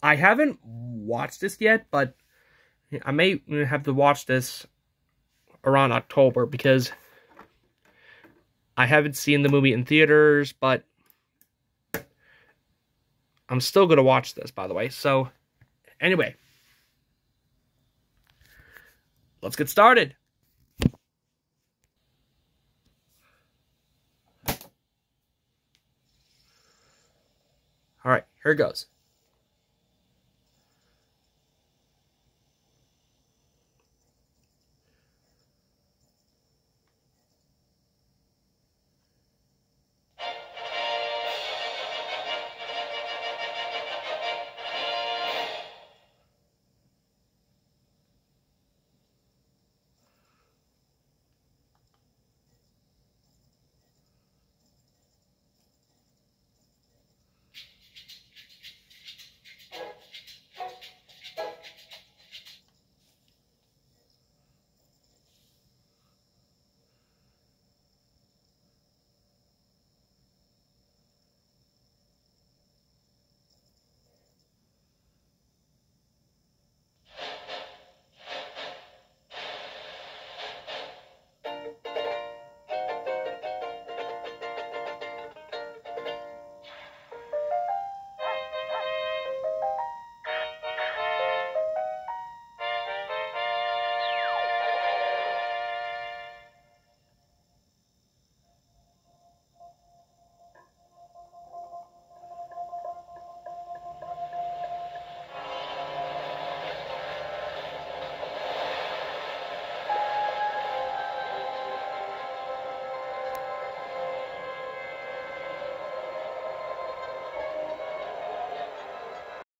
I haven't watched this yet, but I may have to watch this around October because I haven't seen the movie in theaters, but I'm still going to watch this, by the way. So, anyway, let's get started. All right, here it goes.